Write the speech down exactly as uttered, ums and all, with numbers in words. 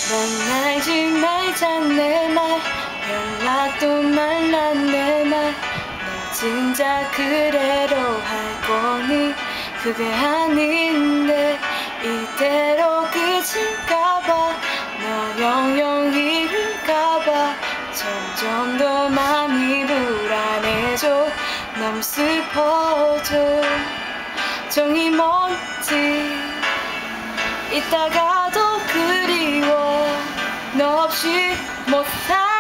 난 알지 말자 내 말 연락도 말라 내 말 너 진짜 그대로 할 거니 그게 아닌데 이대로 끝일까봐 너 영영 잃을까봐 점점 더 마음이 불안해져 너무 슬퍼져 정이 먼지 있다가도 그리워 너 없이 못 살아